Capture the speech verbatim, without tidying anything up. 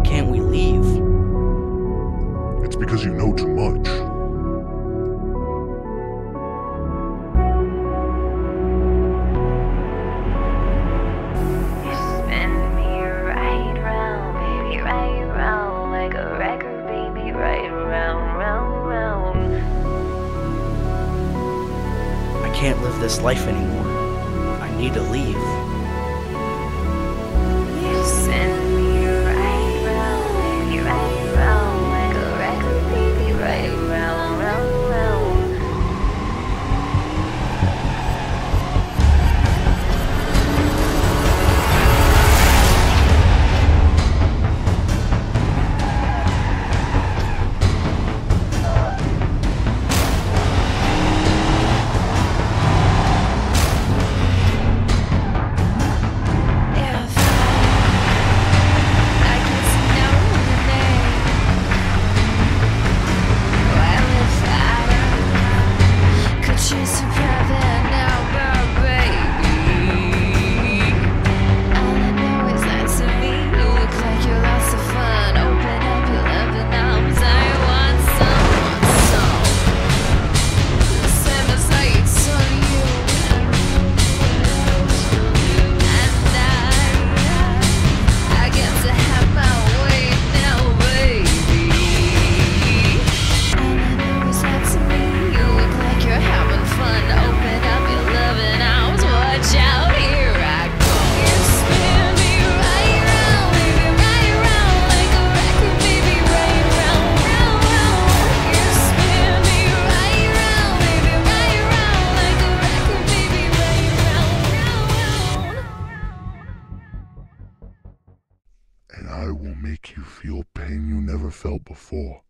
can't we leave? It's because you know too much. You spin me right round, baby, right round, like a record, baby, right round, round, round. I can't live this life anymore. I need to leave. You send me right round, baby, right round, like a record, baby, right round, round, round. And I will make you feel pain you never felt before.